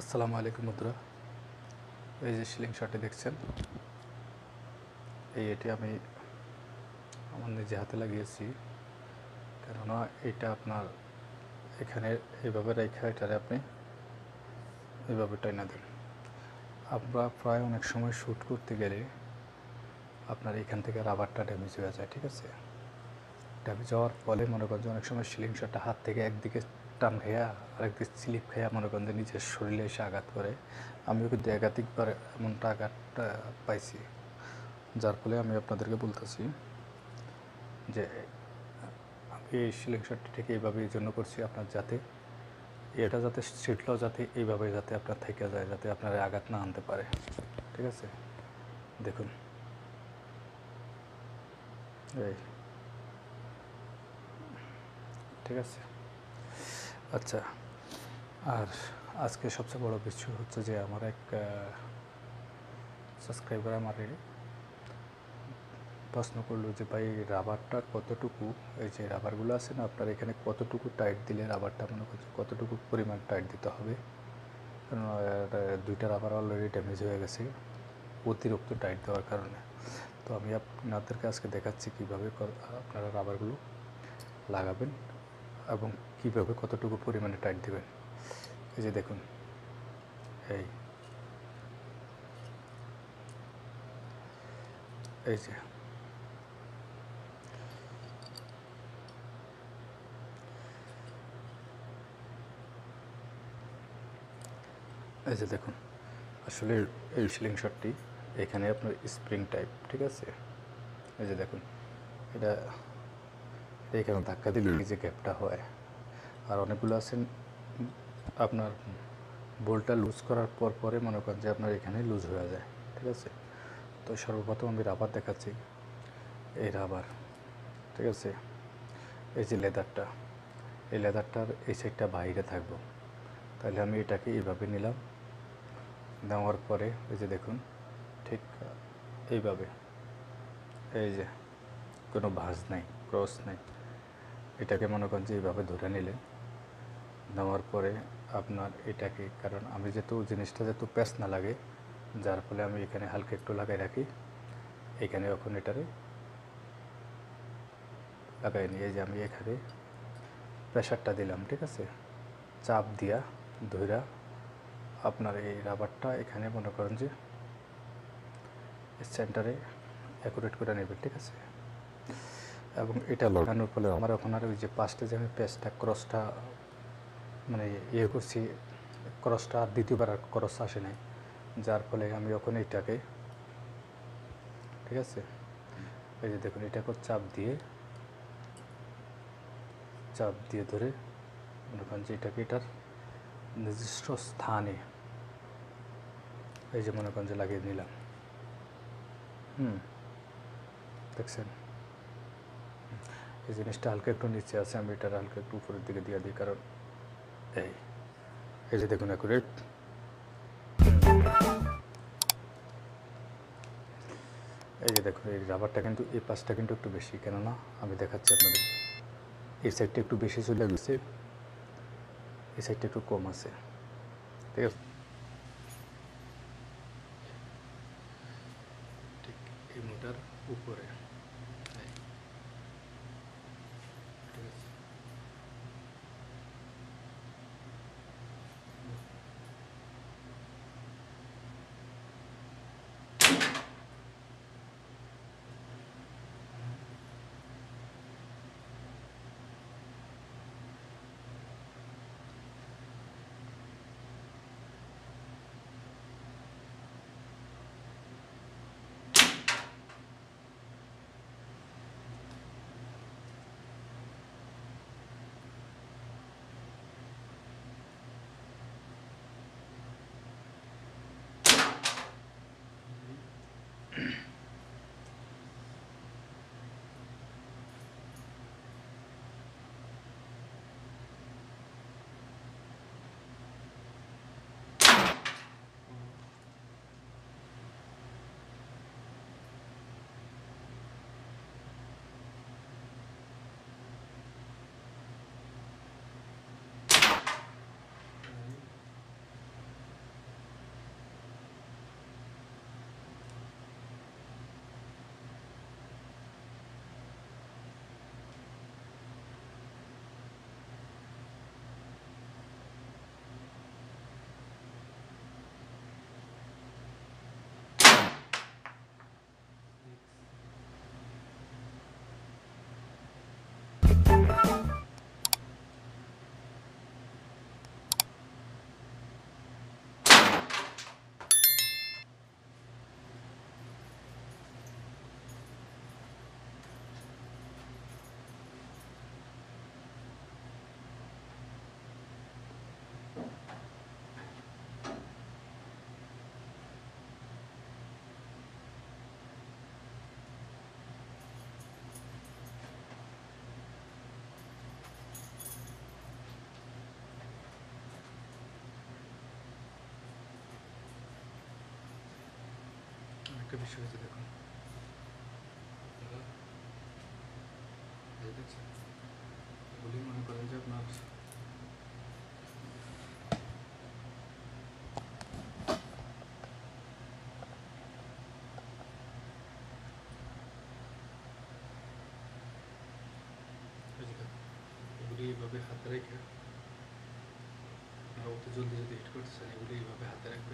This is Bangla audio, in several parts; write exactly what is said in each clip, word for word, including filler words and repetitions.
আসসালামু আলাইকুম বন্ধুরা, এই যে স্লিংশটটি দেখছেন, এই এটি আমি আমার নিজে হাতে লাগিয়েছি। কেননা এটা আপনার এখানে এইভাবে রেখে এটারে আপনি এইভাবে টাইনা দেন। আমরা প্রায় অনেক সময় শ্যুট করতে গেলে আপনার এখান থেকে রাবারটা ড্যামেজ হয়ে যায়, ঠিক আছে। ড্যামেজ হওয়ার ফলে মনে করেন যে অনেক সময় স্লিংশটটা হাত থেকে একদিকে টান খেয়া আরেকদিকে স্লিপ খেয়া মনে করেন যে নিজের শরীরে এসে আঘাত করে। আমিও কিন্তু একাধিকবার এমনটা আঘাতটা পাইছি, যার ফলে আমি আপনাদেরকে বলতেছি যে আমি এই স্লিংশটটি ঠিক এইভাবে এই জন্য করছি, আপনার যাতে এটা যাতে সিটটাও যাতে এইভাবে যাতে আপনার থেকে যায়, যাতে আপনার আঘাত না আনতে পারে, ঠিক আছে। দেখুন এই ঠিক আছে। আচ্ছা, আর আজকে সবচেয়ে বড় বিষয় হচ্ছে যে আমার এক সাবস্ক্রাইবার আমারে প্রশ্ন করলো যে ভাই রাবারটা কতটুকু, এই যে রাবারগুলো আছে না আপনার এখানে কতটুকু টাইট দিলে রাবারটা মনে করছে কতটুকু পরিমাণ টাইট দিতে হবে, কারণ দুইটা রাবার অলরেডি ড্যামেজ হয়ে গেছে অতিরিক্ত টাইট দেওয়ার কারণে। তো আমি আপনাদেরকে আজকে দেখাচ্ছি কীভাবে আপনারা রাবারগুলো লাগাবেন এবং কীভাবে কতটুকু পরিমাণে টাইট দেবেন। এই যে দেখুন, এই এই যে এই যে দেখুন, আসলে এই স্লিংশটটি এখানে আপনার স্প্রিং টাইপ, ঠিক আছে। এই যে দেখুন, এটা এখানে ধাক্কা দিলে যে গ্যাপটা হয়, আর অনেকগুলো আছেন আপনার বোল্টটা লুজ করার পর পরে মনে করেন যে আপনার এখানে লুজ হয়ে যায়, ঠিক আছে। তো সর্বপ্রথম আমি রাবার দেখাচ্ছি, এই রাবার, ঠিক আছে। এই যে লেদারটা, এই লেদারটার এই সাইডটা বাইরে থাকবো, তাহলে আমি এটাকে এইভাবে নিলাম, নেওয়ার পরে এই যে দেখুন ঠিক এইভাবে, এই যে কোনো ভাঁজ নাই, ক্রস নাই, এটাকে মনে করেন যে এইভাবে ধরে নিলে, নেওয়ার পরে আপনার এটাকে, কারণ আমি যেহেতু জিনিসটা যেহেতু প্যাচ না লাগে, যার ফলে আমি এখানে হালকা একটু লাগাই রাখি, এখানে এখন এটারে লাগাই নিয়ে এই যে আমি এখানে প্রেশারটা দিলাম, ঠিক আছে। চাপ দিয়া ধইরা আপনার এই রাবারটা এখানে মনে করেন যে সেন্টারে অ্যাকুরেট করে নেবেন, ঠিক আছে। এবং এটা লাগানোর ফলে আমার এখন আর ওই যে পাশটা যে আমি প্যাচটা ক্রসটা মানে ইয়ে করছি, ক্রসটা আর দ্বিতীয়বার আর ক্রস আসে নাই, যার ফলে আমি এখন এইটাকে, ঠিক আছে, এই যে দেখুন এটাকে চাপ দিয়ে চাপ দিয়ে ধরে মনে করেন যে এটাকে এটার নির্দিষ্ট স্থানে এই যে মনে করেন যে লাগিয়ে নিলাম। হুম দেখছেন, এই জিনিসটা হালকা একটু নিচে আছে, আমি এটার হালকা একটু উপরের দিকে দিয়ে দিই, কারণ এই এই যে দেখুন অ্যাকুরেট। এই যে দেখুন এই রাবারটা কিন্তু এই পাশটা কিন্তু একটু বেশি, কেননা আমি দেখাচ্ছি আপনাদের, এই সাইডটা একটু বেশি চলে গেছে, এই সাইডটা একটু কম আছে, ঠিক আছে। ঠিক এই মোটার উপরে, ঠিক আছে। আরেকটা বিষয় হচ্ছে দেখুন, দেখছেন এগুলি মনে করেন যে আপনার এগুলি এইভাবে হাতে রেখে আপনারা অত জলদি যদি হিট করতে চান এগুলি এইভাবে হাতে রাখবেন,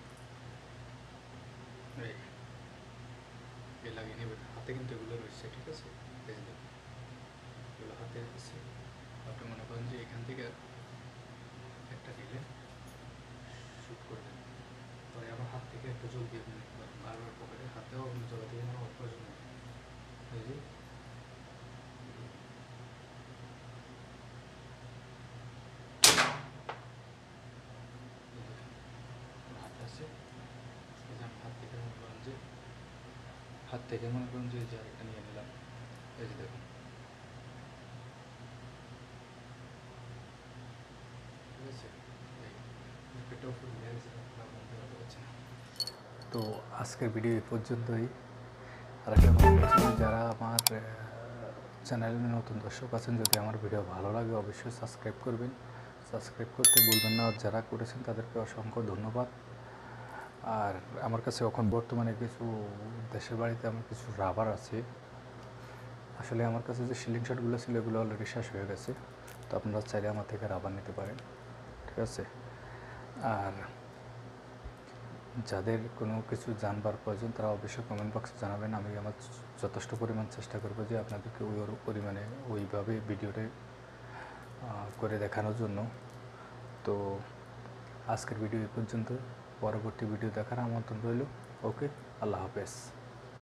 এই লাগিয়ে নেবেন হাতে, কিন্তু এগুলো রয়েছে ঠিক আছে। এই যে এগুলো হাতে আছে, আপনি মনে করেন যে এখান থেকে একটা নিলে শ্যুট করবেন, পরে আবার হাত থেকে একটা জল দিয়ে আপনি বারবার পকেটে হাতেও আপনি জগা দিয়ে নেওয়ার প্রয়োজন নেই। এই যে হাত আছে, এই যে আমি হাত থেকে মনে করেন যে হাত থেকে মনে করেন যে যে আরেকটা নিয়ে নিলাম, এই যে দেখুন ঠিক আছে। তো আজকের ভিডিও এই পর্যন্তই। আর একটা কথা বলছি, যারা আমার চ্যানেলে নতুন দর্শক আছেন, যদি আমার ভিডিও ভালো লাগে অবশ্যই সাবস্ক্রাইব করবেন, সাবস্ক্রাইব করতে ভুলবেন না। যারা করেছেন তাদেরকে অসংখ্য ধন্যবাদ। আর আমার কাছে এখন বর্তমানে কিছু দেশের বাড়িতে আমার কিছু রাবার আছে, আসলে আমার কাছে যে সিলিং শটগুলো ছিল এগুলো অলরেডি শেষ হয়ে গেছে, তো আপনারা চাইলে আমার থেকে রাবার নিতে পারেন ঠিক আছে। আর যাদের কোনো কিছু জানবার প্রয়োজন তারা অবশ্যই কমেন্ট বক্সে জানাবেন, আমি আমার যথেষ্ট পরিমাণ চেষ্টা করব যে আপনাদেরকে ওই পরিমাণে ওইভাবে ভিডিওটা করে দেখানোর জন্য। তো আজকের ভিডিও এই পর্যন্ত, পরবর্তী ভিডিও দেখার আমন্ত্রণ রইল। ওকে, আল্লাহ হাফেজ।